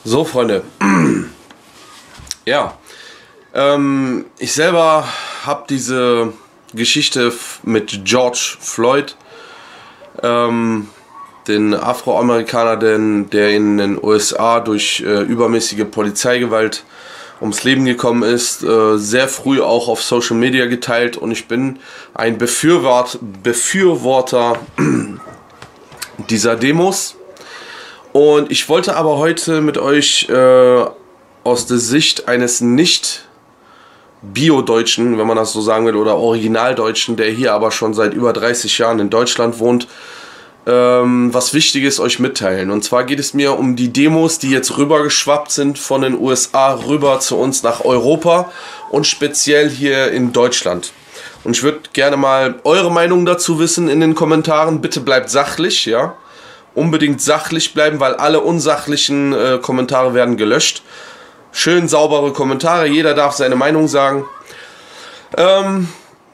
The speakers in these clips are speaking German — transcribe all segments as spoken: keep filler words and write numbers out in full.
So, Freunde. Ja, ähm, ich selber habe diese Geschichte mit George Floyd, ähm, den Afroamerikaner, den, der in den U S A durch äh, übermäßige Polizeigewalt ums Leben gekommen ist, äh, sehr früh auch auf Social Media geteilt, und ich bin ein Befürwort, Befürworter dieser Demos. Und ich wollte aber heute mit euch äh, aus der Sicht eines nicht Bio-Deutschen, wenn man das so sagen will, oder Originaldeutschen, der hier aber schon seit über dreißig Jahren in Deutschland wohnt, ähm, was Wichtiges euch mitteilen. Und zwar geht es mir um die Demos, die jetzt rübergeschwappt sind von den U S A rüber zu uns nach Europa und speziell hier in Deutschland. Und ich würde gerne mal eure Meinung dazu wissen in den Kommentaren. Bitte bleibt sachlich, ja. Unbedingt sachlich bleiben, weil alle unsachlichen äh, Kommentare werden gelöscht. Schön saubere Kommentare, jeder darf seine Meinung sagen. Ähm,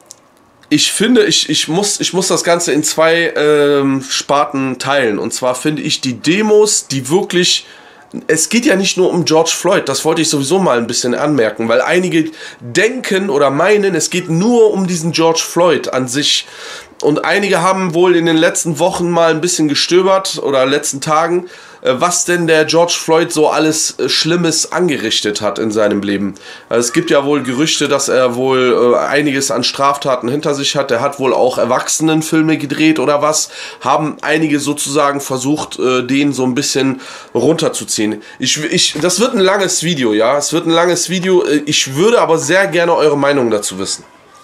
ich finde, ich, ich, muss, ich muss das Ganze in zwei ähm, Sparten teilen. Und zwar finde ich die Demos, die wirklich... Es geht ja nicht nur um George Floyd, das wollte ich sowieso mal ein bisschen anmerken, weil einige denken oder meinen, es geht nur um diesen George Floyd an sich. Und einige haben wohl in den letzten Wochen mal ein bisschen gestöbert oder letzten Tagen, was denn der George Floyd so alles Schlimmes angerichtet hat in seinem Leben. Also es gibt ja wohl Gerüchte, dass er wohl einiges an Straftaten hinter sich hat. Er hat wohl auch Erwachsenenfilme gedreht oder was. Haben einige sozusagen versucht, den so ein bisschen runterzuziehen. Ich, ich, das wird ein langes Video, ja. Es wird ein langes Video. Ich würde aber sehr gerne eure Meinung dazu wissen.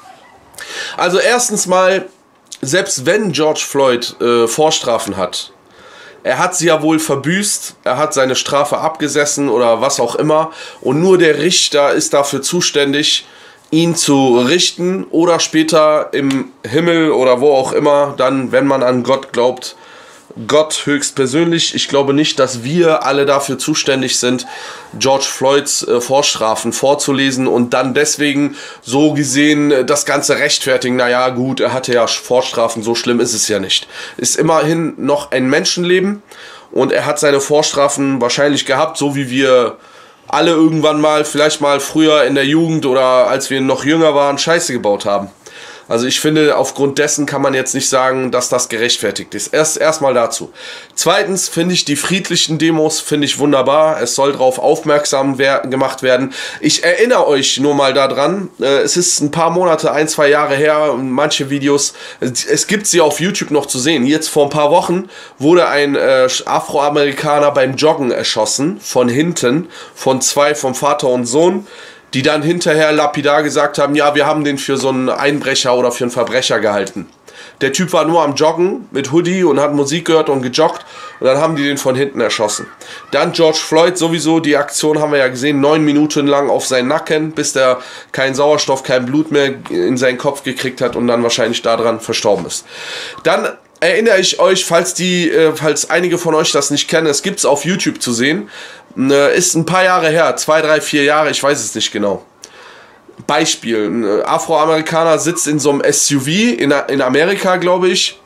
Also erstens mal, selbst wenn George Floyd äh, Vorstrafen hat, er hat sie ja wohl verbüßt, er hat seine Strafe abgesessen oder was auch immer, und nur der Richter ist dafür zuständig, ihn zu richten oder später im Himmel oder wo auch immer, dann, wenn man an Gott glaubt, Gott höchstpersönlich. Ich glaube nicht, dass wir alle dafür zuständig sind, George Floyds äh, Vorstrafen vorzulesen und dann deswegen so gesehen äh, das Ganze rechtfertigen. Naja gut, er hatte ja Vorstrafen, so schlimm ist es ja nicht. Ist immerhin noch ein Menschenleben und er hat seine Vorstrafen wahrscheinlich gehabt, so wie wir alle irgendwann mal, vielleicht mal früher in der Jugend oder als wir noch jünger waren, Scheiße gebaut haben. Also ich finde, aufgrund dessen kann man jetzt nicht sagen, dass das gerechtfertigt ist. Erst erstmal dazu. Zweitens finde ich die friedlichen Demos finde ich wunderbar. Es soll darauf aufmerksam wer gemacht werden. Ich erinnere euch nur mal daran, äh, es ist ein paar Monate, ein, zwei Jahre her, manche Videos, es gibt sie auf YouTube noch zu sehen. Jetzt vor ein paar Wochen wurde ein äh, Afroamerikaner beim Joggen erschossen, von hinten, von zwei, vom Vater und Sohn, die dann hinterher lapidar gesagt haben, ja, wir haben den für so einen Einbrecher oder für einen Verbrecher gehalten. Der Typ war nur am Joggen mit Hoodie und hat Musik gehört und gejoggt, und dann haben die den von hinten erschossen. Dann George Floyd, sowieso, die Aktion haben wir ja gesehen, neun Minuten lang auf seinen Nacken, bis der keinen Sauerstoff, kein Blut mehr in seinen Kopf gekriegt hat und dann wahrscheinlich daran verstorben ist. Dann erinnere ich euch, falls die, äh, falls einige von euch das nicht kennen, es gibt es auf YouTube zu sehen, äh, ist ein paar Jahre her, zwei, drei, vier Jahre, ich weiß es nicht genau. Beispiel, ein Afroamerikaner sitzt in so einem S U V in, in Amerika, glaube ich,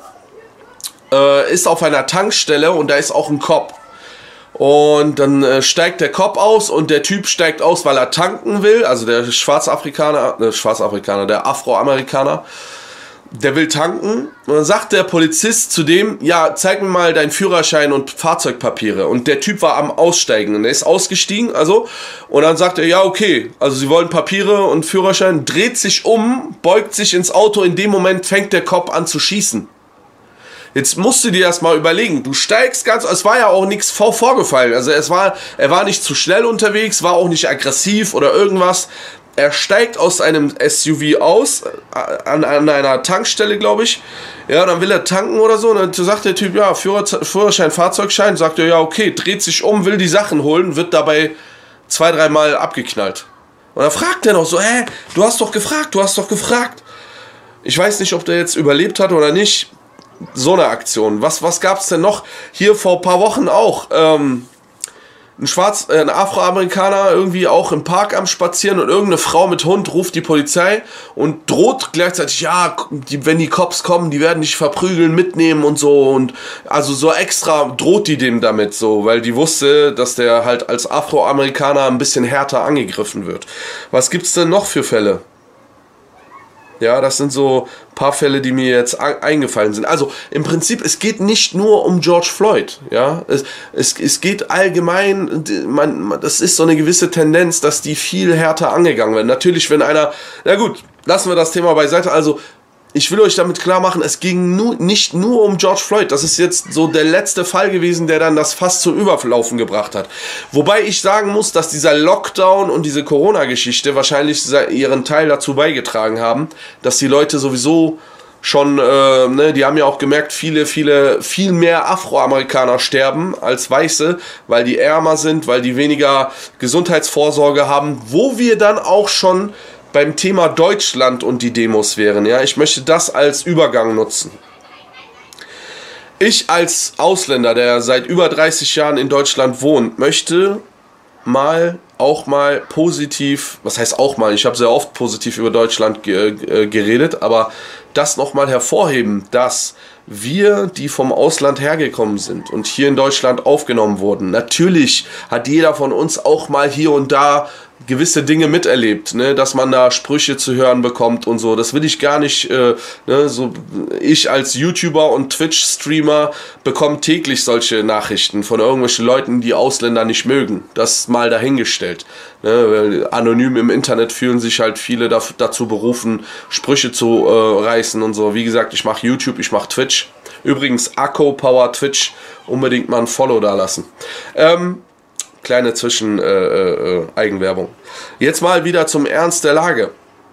äh, ist auf einer Tankstelle und da ist auch ein Cop. Und dann äh, steigt der Cop aus und der Typ steigt aus, weil er tanken will, also der Schwarzafrikaner, äh, Schwarzafrikaner, der Afroamerikaner, der will tanken, und dann sagt der Polizist zu dem, ja, zeig mir mal deinen Führerschein und Fahrzeugpapiere. Und der Typ war am Aussteigen und er ist ausgestiegen, also, und dann sagt er, ja, okay, also sie wollen Papiere und Führerschein, dreht sich um, beugt sich ins Auto, in dem Moment fängt der Cop an zu schießen. Jetzt musst du dir das mal überlegen, du steigst ganz, es war ja auch nichts vor vorgefallen, also es war, er war nicht zu schnell unterwegs, war auch nicht aggressiv oder irgendwas. Er steigt aus einem S U V aus, an, an einer Tankstelle, glaube ich. Ja, dann will er tanken oder so. Und dann sagt der Typ, ja, Führer, Führerschein, Fahrzeugschein. Sagt er, ja, okay, dreht sich um, will die Sachen holen, wird dabei zwei, dreimal abgeknallt. Und dann fragt er noch so, hä, du hast doch gefragt, du hast doch gefragt. Ich weiß nicht, ob der jetzt überlebt hat oder nicht. So eine Aktion. Was, was gab es denn noch? Hier vor ein paar Wochen auch. Ähm, ein Schwarz, äh, ein Afroamerikaner irgendwie auch im Park am Spazieren und irgendeine Frau mit Hund ruft die Polizei und droht gleichzeitig, ja, die, wenn die Cops kommen, die werden dich verprügeln, mitnehmen und so, und also so extra droht die dem damit so, weil die wusste, dass der halt als Afroamerikaner ein bisschen härter angegriffen wird. Was gibt's denn noch für Fälle? Ja, das sind so ein paar Fälle, die mir jetzt eingefallen sind. Also im Prinzip, es geht nicht nur um George Floyd. Ja, es, es, es geht allgemein, man, das ist so eine gewisse Tendenz, dass die viel härter angegangen werden. Natürlich, wenn einer, na gut, lassen wir das Thema beiseite. Also ich will euch damit klar machen, es ging nu, nicht nur um George Floyd. Das ist jetzt so der letzte Fall gewesen, der dann das Fass zum Überlaufen gebracht hat. Wobei ich sagen muss, dass dieser Lockdown und diese Corona-Geschichte wahrscheinlich ihren Teil dazu beigetragen haben, dass die Leute sowieso schon, äh, ne, die haben ja auch gemerkt, viele, viele, viel mehr Afroamerikaner sterben als Weiße, weil die ärmer sind, weil die weniger Gesundheitsvorsorge haben, wo wir dann auch schon beim Thema Deutschland und die Demos wären. Ja, ich möchte das als Übergang nutzen. Ich als Ausländer, der seit über dreißig Jahren in Deutschland wohnt, möchte mal auch mal positiv, was heißt auch mal, ich habe sehr oft positiv über Deutschland ge äh, geredet, aber das nochmal hervorheben, dass wir, die vom Ausland hergekommen sind und hier in Deutschland aufgenommen wurden, natürlich hat jeder von uns auch mal hier und da gewisse Dinge miterlebt, ne, dass man da Sprüche zu hören bekommt und so. Das will ich gar nicht, äh, ne, so ich als YouTuber und Twitch-Streamer bekomme täglich solche Nachrichten von irgendwelchen Leuten, die Ausländer nicht mögen. Das mal dahingestellt. Ne, weil anonym im Internet fühlen sich halt viele da, dazu berufen, Sprüche zu äh, reißen und so. Wie gesagt, ich mache YouTube, ich mache Twitch. Übrigens, Akku Power Twitch, unbedingt mal ein Follow da lassen. Ähm, Kleine Zwischen-Eigenwerbung. Äh, äh, Jetzt mal wieder zum Ernst der Lage.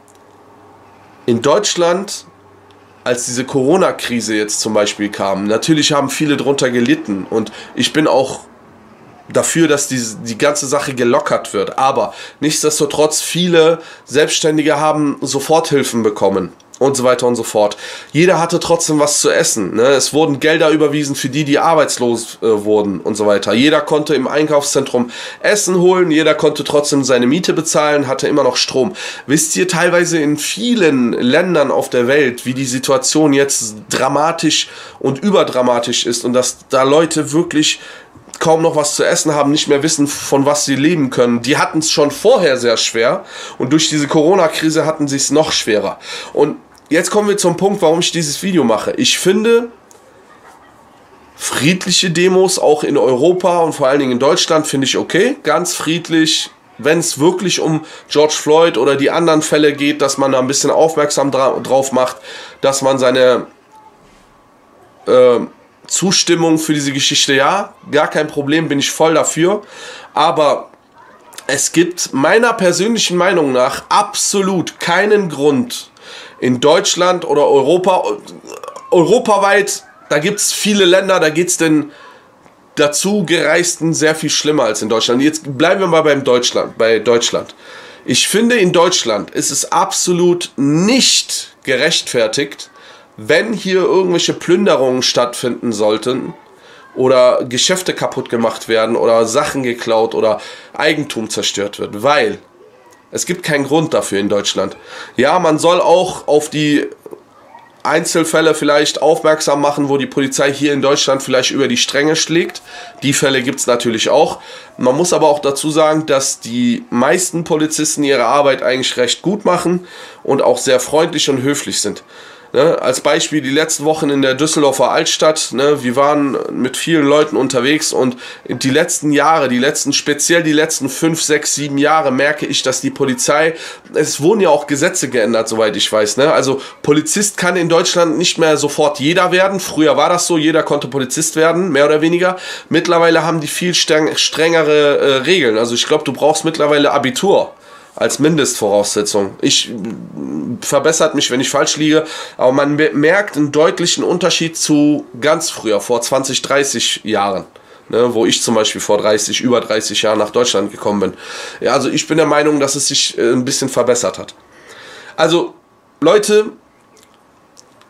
In Deutschland, als diese Corona-Krise jetzt zum Beispiel kam, natürlich haben viele drunter gelitten und ich bin auch dafür, dass die, die ganze Sache gelockert wird. Aber nichtsdestotrotz, viele Selbstständige haben Soforthilfen bekommen und so weiter und so fort. Jeder hatte trotzdem was zu essen. Ne? Es wurden Gelder überwiesen für die, die arbeitslos äh, wurden und so weiter. Jeder konnte im Einkaufszentrum Essen holen, jeder konnte trotzdem seine Miete bezahlen, hatte immer noch Strom. Wisst ihr teilweise in vielen Ländern auf der Welt, wie die Situation jetzt dramatisch und überdramatisch ist und dass da Leute wirklich kaum noch was zu essen haben, nicht mehr wissen, von was sie leben können. Die hatten es schon vorher sehr schwer und durch diese Corona-Krise hatten sie es noch schwerer. Und jetzt kommen wir zum Punkt, warum ich dieses Video mache. Ich finde, friedliche Demos auch in Europa und vor allen Dingen in Deutschland finde ich okay, ganz friedlich. Wenn es wirklich um George Floyd oder die anderen Fälle geht, dass man da ein bisschen aufmerksam dra drauf macht, dass man seine äh, Zustimmung für diese Geschichte, ja, gar kein Problem, bin ich voll dafür. Aber es gibt meiner persönlichen Meinung nach absolut keinen Grund in Deutschland oder Europa, europaweit, da gibt es viele Länder, da geht es den dazu Gereisten sehr viel schlimmer als in Deutschland. Jetzt bleiben wir mal beim Deutschland, bei Deutschland. Ich finde, in Deutschland ist es absolut nicht gerechtfertigt, wenn hier irgendwelche Plünderungen stattfinden sollten oder Geschäfte kaputt gemacht werden oder Sachen geklaut oder Eigentum zerstört wird, weil es gibt keinen Grund dafür in Deutschland. Ja, man soll auch auf die Einzelfälle vielleicht aufmerksam machen, wo die Polizei hier in Deutschland vielleicht über die Stränge schlägt. Die Fälle gibt es natürlich auch. Man muss aber auch dazu sagen, dass die meisten Polizisten ihre Arbeit eigentlich recht gut machen und auch sehr freundlich und höflich sind. Ne, als Beispiel die letzten Wochen in der Düsseldorfer Altstadt, ne, wir waren mit vielen Leuten unterwegs und die letzten Jahre, die letzten, speziell die letzten fünf, sechs, sieben Jahre merke ich, dass die Polizei, es wurden ja auch Gesetze geändert, soweit ich weiß, ne, also Polizist kann in Deutschland nicht mehr sofort jeder werden, früher war das so, jeder konnte Polizist werden, mehr oder weniger, mittlerweile haben die viel streng, strengere äh, Regeln, also ich glaube, du brauchst mittlerweile Abitur als Mindestvoraussetzung. Ich verbessert mich, wenn ich falsch liege, aber man merkt einen deutlichen Unterschied zu ganz früher, vor zwanzig, dreißig Jahren, ne, wo ich zum Beispiel vor dreißig, über dreißig Jahren nach Deutschland gekommen bin. Ja, also ich bin der Meinung, dass es sich äh, ein bisschen verbessert hat. Also, Leute,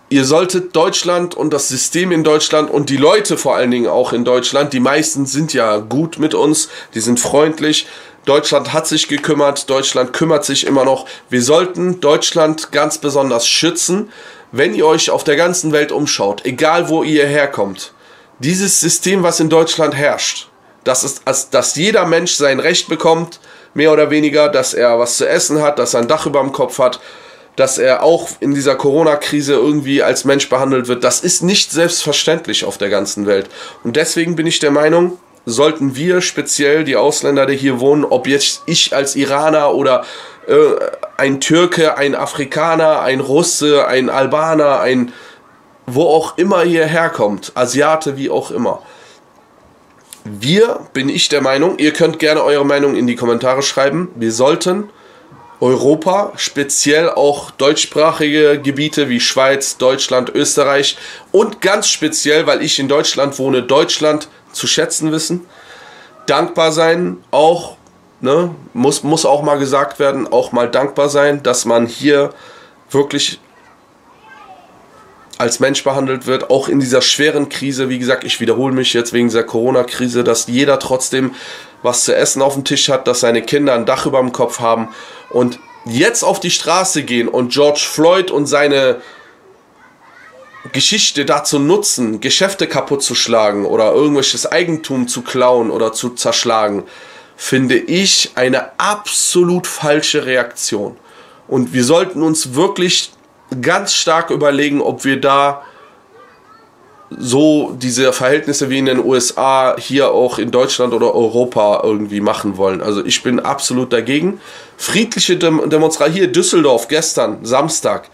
ihr solltet Deutschland und das System in Deutschland und die Leute vor allen Dingen auch in Deutschland, die meisten sind ja gut mit uns, die sind freundlich. Deutschland hat sich gekümmert, Deutschland kümmert sich immer noch. Wir sollten Deutschland ganz besonders schützen, wenn ihr euch auf der ganzen Welt umschaut, egal wo ihr herkommt. Dieses System, was in Deutschland herrscht, das ist, dass jeder Mensch sein Recht bekommt, mehr oder weniger, dass er was zu essen hat, dass er ein Dach über dem Kopf hat, dass er auch in dieser Corona-Krise irgendwie als Mensch behandelt wird, das ist nicht selbstverständlich auf der ganzen Welt. Und deswegen bin ich der Meinung, sollten wir speziell die Ausländer, die hier wohnen, ob jetzt ich als Iraner oder äh, ein Türke, ein Afrikaner, ein Russe, ein Albaner, ein wo auch immer ihr herkommt, Asiate, wie auch immer. Wir, bin ich der Meinung, ihr könnt gerne eure Meinung in die Kommentare schreiben, wir sollten Europa, speziell auch deutschsprachige Gebiete wie Schweiz, Deutschland, Österreich und ganz speziell, weil ich in Deutschland wohne, Deutschland zu schätzen wissen, dankbar sein, auch, ne, muss, muss auch mal gesagt werden, auch mal dankbar sein, dass man hier wirklich als Mensch behandelt wird, auch in dieser schweren Krise. Wie gesagt, ich wiederhole mich jetzt wegen dieser Corona-Krise, dass jeder trotzdem was zu essen auf dem Tisch hat, dass seine Kinder ein Dach über dem Kopf haben und jetzt auf die Straße gehen und George Floyd und seine Geschichte dazu nutzen, Geschäfte kaputt zu schlagen oder irgendwelches Eigentum zu klauen oder zu zerschlagen, finde ich eine absolut falsche Reaktion. Und wir sollten uns wirklich ganz stark überlegen, ob wir da so diese Verhältnisse wie in den U S A hier auch in Deutschland oder Europa irgendwie machen wollen. Also ich bin absolut dagegen. Friedliche Dem- Demonstration, hier Düsseldorf gestern, Samstag,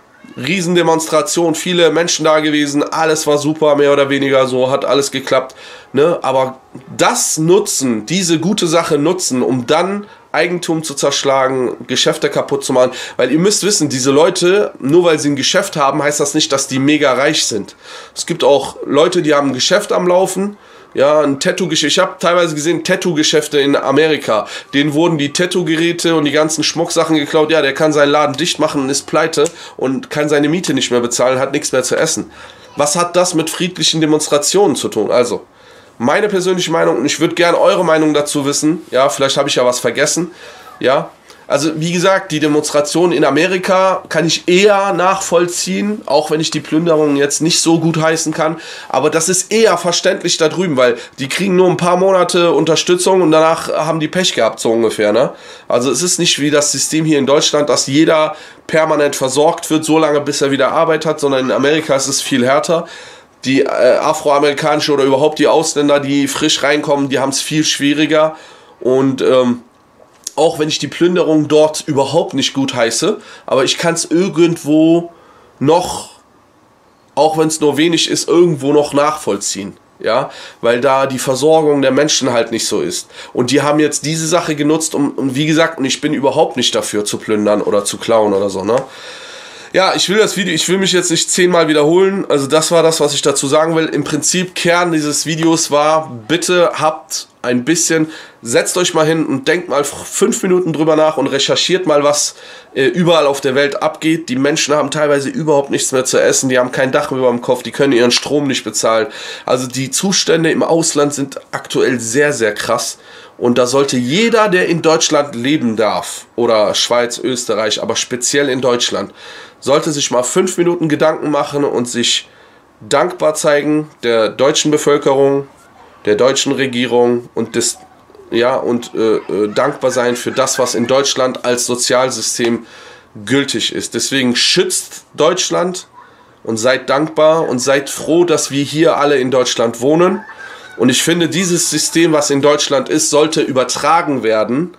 Riesendemonstration, viele Menschen da gewesen, alles war super, mehr oder weniger so, hat alles geklappt. Ne? Aber das nutzen, diese gute Sache nutzen, um dann Eigentum zu zerschlagen, Geschäfte kaputt zu machen, weil ihr müsst wissen, diese Leute, nur weil sie ein Geschäft haben, heißt das nicht, dass die mega reich sind. Es gibt auch Leute, die haben ein Geschäft am Laufen, ja, ein Tattoo-Geschäft. Ich habe teilweise gesehen, Tattoo-Geschäfte in Amerika, denen wurden die Tattoo-Geräte und die ganzen Schmucksachen geklaut. Ja, der kann seinen Laden dicht machen und ist pleite und kann seine Miete nicht mehr bezahlen, hat nichts mehr zu essen. Was hat das mit friedlichen Demonstrationen zu tun? Also, meine persönliche Meinung, und ich würde gerne eure Meinung dazu wissen, ja, vielleicht habe ich ja was vergessen, ja, also wie gesagt, die Demonstration in Amerika kann ich eher nachvollziehen, auch wenn ich die Plünderung jetzt nicht so gut heißen kann, aber das ist eher verständlich da drüben, weil die kriegen nur ein paar Monate Unterstützung und danach haben die Pech gehabt, so ungefähr, ne? Also es ist nicht wie das System hier in Deutschland, dass jeder permanent versorgt wird, so lange bis er wieder Arbeit hat, sondern in Amerika ist es viel härter. Die äh, afroamerikanische oder überhaupt die Ausländer, die frisch reinkommen, die haben es viel schwieriger. Und ähm, auch wenn ich die Plünderung dort überhaupt nicht gut heiße, aber ich kann es irgendwo noch, auch wenn es nur wenig ist, irgendwo noch nachvollziehen. Ja, weil da die Versorgung der Menschen halt nicht so ist. Und die haben jetzt diese Sache genutzt, um, um wie gesagt, und ich bin überhaupt nicht dafür zu plündern oder zu klauen oder so, ne? Ja, ich will das Video, ich will mich jetzt nicht zehnmal wiederholen, also das war das, was ich dazu sagen will. Im Prinzip, Kern dieses Videos war, bitte habt ein bisschen, setzt euch mal hin und denkt mal fünf Minuten drüber nach und recherchiert mal, was äh, überall auf der Welt abgeht. Die Menschen haben teilweise überhaupt nichts mehr zu essen, die haben kein Dach über dem Kopf, die können ihren Strom nicht bezahlen. Also die Zustände im Ausland sind aktuell sehr, sehr krass. Und da sollte jeder, der in Deutschland leben darf, oder Schweiz, Österreich, aber speziell in Deutschland, sollte sich mal fünf Minuten Gedanken machen und sich dankbar zeigen der deutschen Bevölkerung, der deutschen Regierung und des, ja, und äh, äh, dankbar sein für das, was in Deutschland als Sozialsystem gültig ist. Deswegen schützt Deutschland und seid dankbar und seid froh, dass wir hier alle in Deutschland wohnen. Und ich finde, dieses System, was in Deutschland ist, sollte übertragen werden.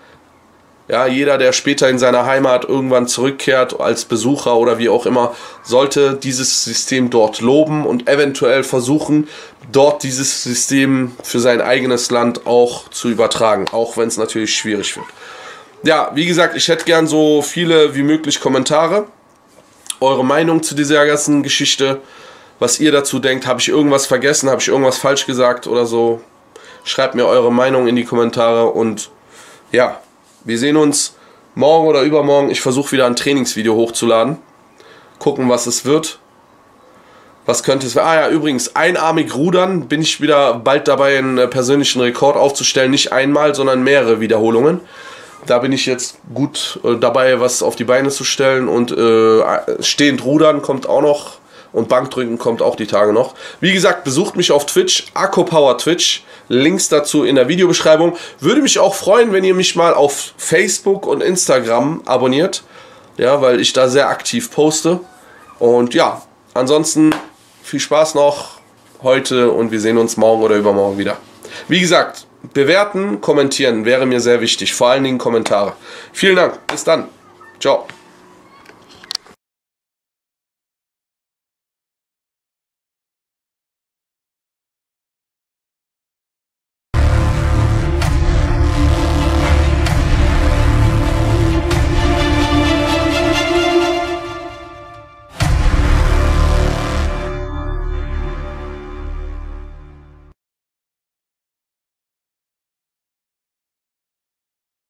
Ja, jeder, der später in seiner Heimat irgendwann zurückkehrt, als Besucher oder wie auch immer, sollte dieses System dort loben und eventuell versuchen, dort dieses System für sein eigenes Land auch zu übertragen, auch wenn es natürlich schwierig wird. Ja, wie gesagt, ich hätte gern so viele wie möglich Kommentare. Eure Meinung zu dieser ganzen Geschichte, was ihr dazu denkt, habe ich irgendwas vergessen, habe ich irgendwas falsch gesagt oder so. Schreibt mir eure Meinung in die Kommentare und ja, wir sehen uns morgen oder übermorgen. Ich versuche wieder ein Trainingsvideo hochzuladen. Gucken, was es wird. Was könnte es... Ah ja, übrigens, einarmig rudern, bin ich wieder bald dabei, einen persönlichen Rekord aufzustellen. Nicht einmal, sondern mehrere Wiederholungen. Da bin ich jetzt gut äh, dabei, was auf die Beine zu stellen. Und äh, stehend rudern kommt auch noch. Und Bankdrücken kommt auch die Tage noch. Wie gesagt, besucht mich auf Twitch, Akkupower Twitch. Links dazu in der Videobeschreibung. Würde mich auch freuen, wenn ihr mich mal auf Facebook und Instagram abonniert. Ja, weil ich da sehr aktiv poste. Und ja, ansonsten... Viel Spaß noch heute und wir sehen uns morgen oder übermorgen wieder. Wie gesagt, bewerten, kommentieren wäre mir sehr wichtig. Vor allen Dingen Kommentare. Vielen Dank. Bis dann. Ciao.